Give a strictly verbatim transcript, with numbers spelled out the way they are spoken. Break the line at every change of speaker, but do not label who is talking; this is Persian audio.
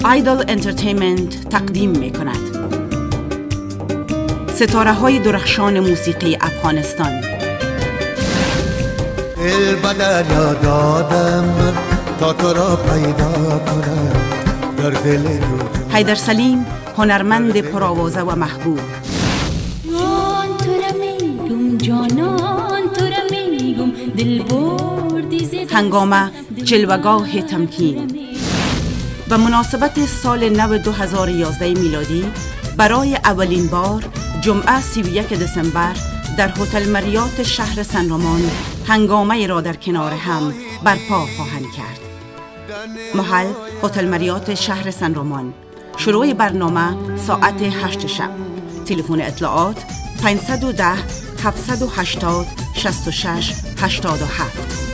آیدل انترتینمنت تقدیم می کند ستاره های درخشان موسیقی افغانستان.
دل به دریا دادم تا تو را پیدا کنم در دل تو.
حیدر سلیم هنرمند پرآوازه و محبوب.
جان تو را میگم جانان تو را میگم دل بردی زد.
هنگامه جلوگاه تمکین. به مناسبت سال نو دو هزار و یازده میلادی برای اولین بار جمعه سی و یک دسامبر در هتل مریات شهر سن رومان هنگامه را در کنار هم برپا خواهند کرد. محل هتل مریات شهر سن رومان. شروع برنامه ساعت هشت شب. تلفن اطلاعات پانصد و ده هفتصد و هشتاد شصت و شش هشتاد و هفت.